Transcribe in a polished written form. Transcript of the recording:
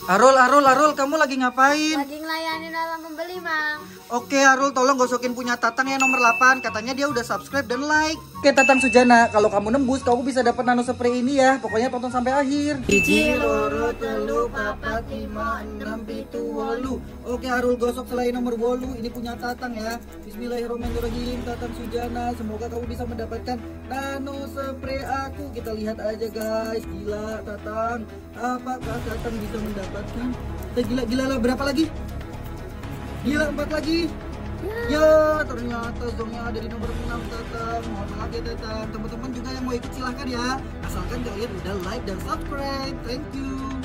Arul, kamu lagi ngapain? Lagi ngelayanin orang pembeli, Mang. Oke, Arul, tolong gosokin punya Tatang ya nomor 8. Katanya dia udah subscribe dan like. Oke, Tatang Sujana, kalau kamu nembus, kamu bisa dapat nano spray ini ya. Pokoknya tonton sampai akhir. Hiji, loro, telu, papat, lima, enam, pitu, wolu. Oke, Arul gosok selain nomor wolu. Ini punya Tatang ya. Bismillahirrahmanirrahim, Tatang Sujana. Semoga kamu bisa mendapatkan nano spray aku. Kita lihat aja guys. Gila, Tatang. Apakah Tatang bisa mendapatkan? Gila lah, berapa lagi? Gila, 4 lagi. Ya, ternyata zongnya ada di nomor 6, Tatang. Mohon maaf ya, Tatang. Teman-teman juga yang mau ikut silahkan ya. Asalkan kalian udah like dan subscribe. Thank you.